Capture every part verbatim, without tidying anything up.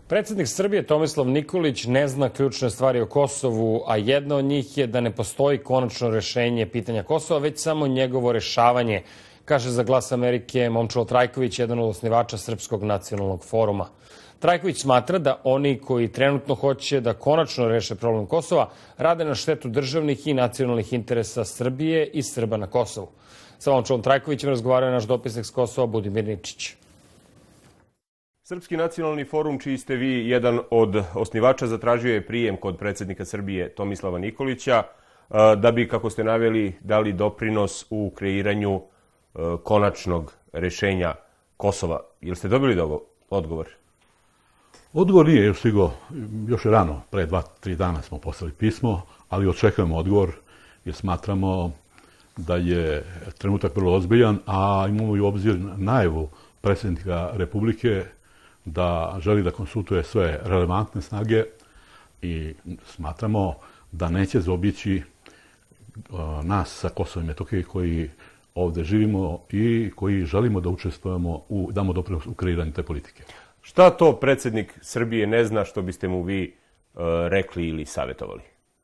Predsednik Srbije Tomislav Nikolić ne zna ključne stvari o Kosovu, a jedna od njih je da ne postoji konačno rešenje pitanja Kosova, već samo njegovo rešavanje, kaže za Glas Amerike Momčilo Trajković, jedan od osnivača Srpskog nacionalnog foruma. Trajković smatra da oni koji trenutno hoće da konačno reše problem Kosova rade na štetu državnih i nacionalnih interesa Srbije i Srba na Kosovu. Sa Momčilom Trajkovićem razgovarao je naš dopisnik s Kosova Budimir Nikčić. Srpski nacionalni forum, čiji ste vi jedan od osnivača, zatražio je prijem kod predsednika Srbije Tomislava Nikolića da bi, kako ste naveli, dali doprinos u kreiranju konačnog rešenja Kosova. Jel ste dobili odgovor? Odgovor nije još stigao, još je rano, pre dva, tri dana smo poslali pismo, ali očekujemo odgovor jer smatramo da je trenutak vrlo ozbiljan, a imamo i obzir najavu predsjednika Republike da želi da konsultuje sve relevantne snage i smatramo da neće zaobići nas sa Kosovom i Metohije koji ovde živimo i koji želimo da učestvujemo, u, damo doprinos u kreiranju te politike. Šta to predsjednik Srbije ne zna što biste mu vi uh, rekli ili savjetovali?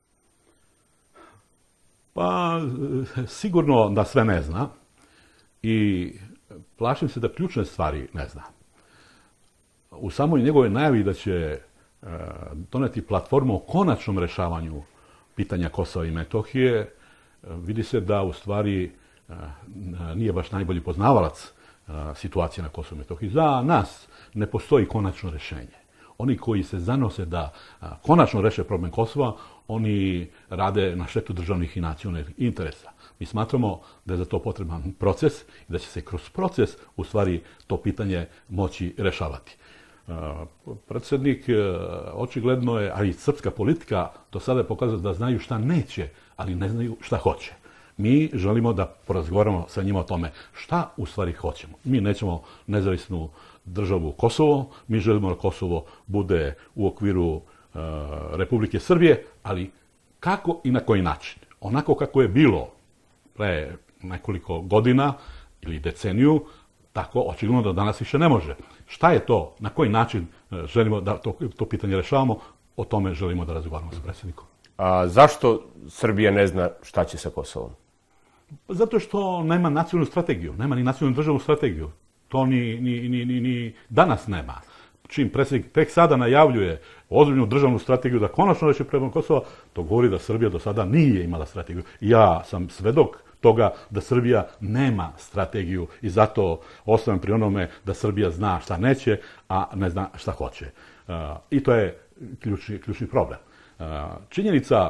Pa, sigurno da sve ne zna i plašim se da ključne stvari ne zna. U samoj njegove najavi da će uh, doneti platformu o konačnom rešavanju pitanja Kosova i Metohije, uh, vidi se da u stvari uh, nije baš najbolji poznavalac situacije na Kosovu i Metohiji. Za nas ne postoji konačno rešenje. Oni koji se zanose da konačno reše problem Kosova, oni rade na štetu državnih i nacionalnih interesa. Mi smatramo da je za to potreban proces i da će se kroz proces u stvari to pitanje moći rešavati. Predsjednik očigledno je, a i srpska politika do sada je pokazala da znaju šta neće, ali ne znaju šta hoće. Mi želimo da porazgovaramo sa njima o tome šta u stvari hoćemo. Mi nećemo nezavisnu državu Kosovo, mi želimo da Kosovo bude u okviru uh, Republike Srbije, ali kako i na koji način? Onako kako je bilo pre nekoliko godina ili deceniju, tako očigledno da danas više ne može. Šta je to? Na koji način želimo da to, to pitanje rešavamo? O tome želimo da razgovaramo sa predsjednikom. A zašto Srbija ne zna šta će sa Kosovom? Zato što nema nacionalnu strategiju, nema ni nacionalnu državnu strategiju. To ni, ni, ni, ni, ni danas nema. Čim predsjednik tek sada najavljuje ozbiljnu državnu strategiju da konačno reši problem Kosova, to govori da Srbija do sada nije imala strategiju. Ja sam svedok toga da Srbija nema strategiju i zato ostajem pri onome da Srbija zna šta neće, a ne zna šta hoće. Uh, I to je ključni, ključni problem. Uh, činjenica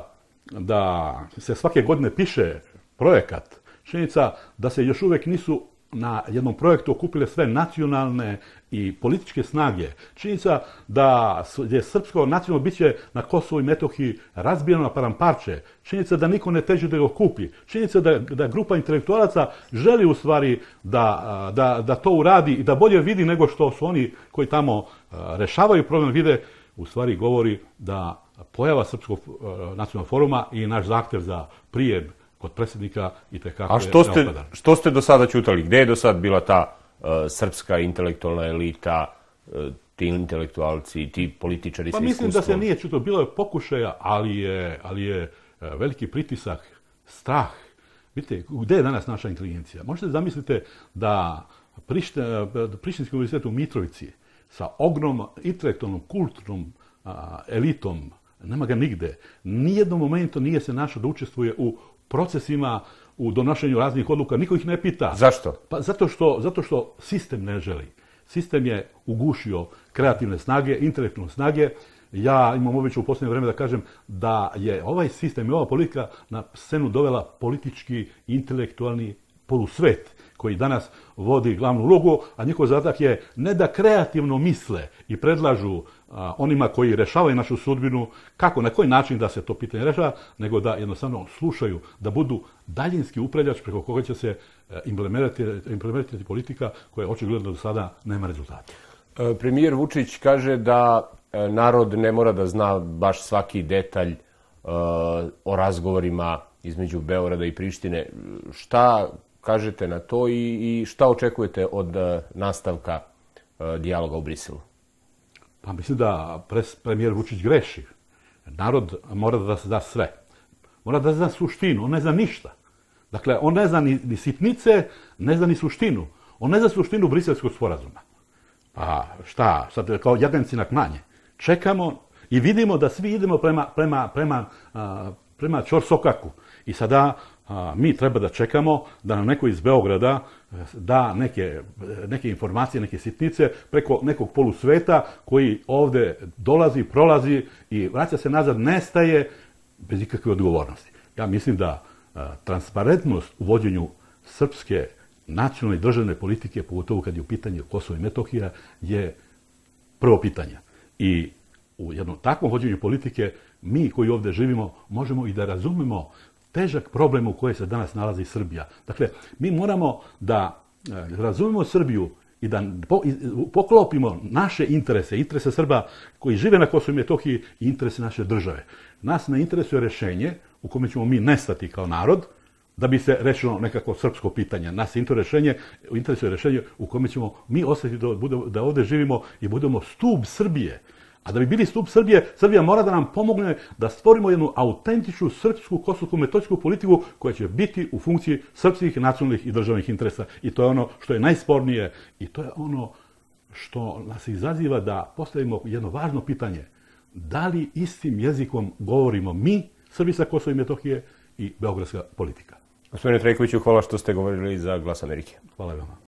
da se svake godine piše projekat, činjenica da se još uvijek nisu na jednom projektu okupile sve nacionalne i političke snage, činjenica da je srpsko nacionalno biće na Kosovu i Metohiji razbijeno na paramparče, činjenica da niko ne teži da ga okupi, činjenica da, da grupa intelektualaca želi u stvari da, da, da to uradi i da bolje vidi nego što su oni koji tamo rešavaju problem vide, u stvari govori da pojava Srpskog nacionalnog foruma i naš zahtev za prijem kod predsjednika i tekako je neophodan. A što ste do sada ćutali? Gde je do sada bila ta uh, srpska intelektualna elita, uh, ti intelektualci, ti političari sa iskustvom? Pa mislim da se nije ćutalo. Bilo je pokušaja, ali je, ali je uh, veliki pritisak, strah. Vidite, gde je danas naša inteligencija? Možete zamislite da Prište, Prištinski univerzitet u Mitrovici sa ogromnom intelektualnom, kulturnom uh, elitom, nema ga nigde. Nijednom momentu nije se našao da učestvuje u procesima, u donošenju raznih odluka, niko ih ne pita. Zašto? Pa zato što, zato što sistem ne želi. Sistem je ugušio kreativne snage, intelektualne snage. Ja imam običaj u posljednje vreme da kažem da je ovaj sistem i ova politika na scenu dovela politički, intelektualni polusvet koji danas vodi glavnu ulogu, a njihov zadatak je ne da kreativno misle i predlažu a, onima koji rešavaju našu sudbinu kako, na koji način da se to pitanje rešava, nego da jednostavno slušaju, da budu daljinski upravljač preko koga će se implementirati, implementirati politika koja očigledno do sada nema rezultata. E, premijer Vučić kaže da e, narod ne mora da zna baš svaki detalj e, o razgovorima između Beograda i Prištine. Šta kažete na to i, i šta očekujete od uh, nastavka uh, dijaloga u Briselu? Pa mislim da premijer Vučić greši. Narod mora da se da sve. Mora da zna suštinu, on ne zna ništa. Dakle, on ne zna ni, ni sitnice, ne zna ni suštinu. On ne zna suštinu Briselskog sporazuma. Pa šta, sad kao jaganci na klanje. Čekamo i vidimo da svi idemo prema, prema, prema, a, prema Ćorsokaku. I sada a, mi treba da čekamo da nam neko iz Beograda da neke, neke informacije, neke sitnice preko nekog polusveta koji ovde dolazi, prolazi i vraća se nazad, nestaje bez ikakve odgovornosti. Ja mislim da a, transparentnost u vođenju srpske nacionalne i državne politike, pogotovo kad je u pitanju Kosovo i Metohija, je prvo pitanje. I u jednom takvom vođenju politike mi koji ovde živimo možemo i da razumemo težak problem u kojoj se danas nalazi Srbija. Dakle, mi moramo da razumemo Srbiju i da poklopimo naše interese, interese Srba koji žive na Kosovu i Metohiji i interese naše države. Nas ne interesuje rešenje u kome ćemo mi nestati kao narod, da bi se rešilo nekako srpsko pitanje. Nas interesuje rešenje u kome ćemo mi ostati da, da ovde živimo i budemo stub Srbije. A da bi bili stub Srbije, Srbija mora da nam pomogne da stvorimo jednu autentičnu srpsku, kosovsko-metohijsku politiku koja će biti u funkciji srpskih nacionalnih i državnih interesa. I to je ono što je najspornije i to je ono što nas izaziva da postavimo jedno važno pitanje. Da li istim jezikom govorimo mi, Srbi sa Kosova i Metohije, i beogradska politika? Gospodine Trajkoviću, hvala što ste govorili za Glas Amerike. Hvala vam.